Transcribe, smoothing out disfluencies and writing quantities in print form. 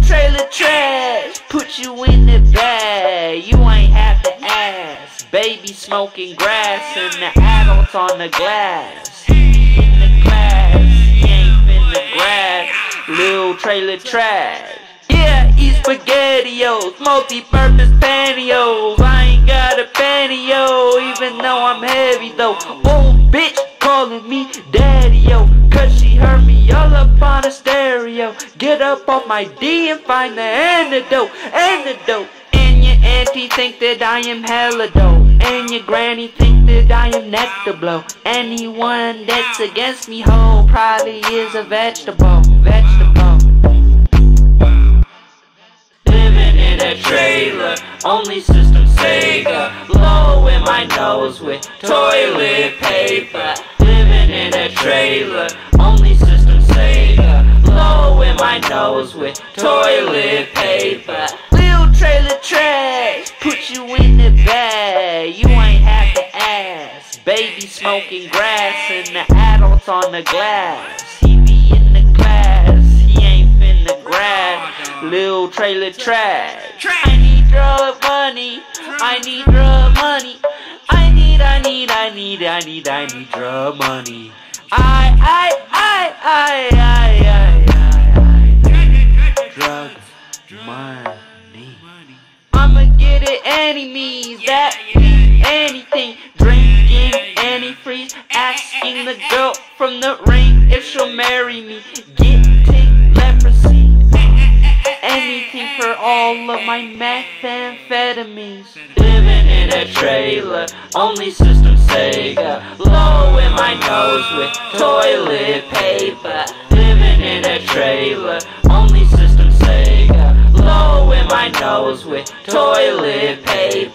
trailer trash, put you in the bag. You ain't have to ask. Baby smoking grass and the adults on the glass. He in the class, he ain't finna grab. Lil trailer trash. Yeah, eat SpaghettiOs, multi-purpose pantyhose. I ain't got a pantyhose, even though I'm heavy though. Old bitch calling me daddy-o, cause she heard me all up on a stereo. Get up off my D and find the antidote. And your auntie think that I am hella dope, and your granny think that I am nectar blow. Anyone that's against me, ho, probably is a vegetable. Living in a trailer, only system Sega. Blow in my nose with toilet paper. Living in a trailer, only system Sega. Blow in my nose with toilet paper. Lil trailer trash, put you in the bag. You ain't have to ask. Baby smoking grass and the adults on the glass. He be in the class, he ain't finna grab. Lil trailer trash. I need drug money. I need drug money. I need drug money. Drug money. I'ma get it any means, that means anything. Drinking any freeze, asking the girl from the ring if she'll marry me. Getting leprosy. Anything for all of my methamphetamines. Living in a trailer, only system Sega. Blow in my nose with toilet paper. Living in a trailer, only system Sega. Blow in my nose with toilet paper.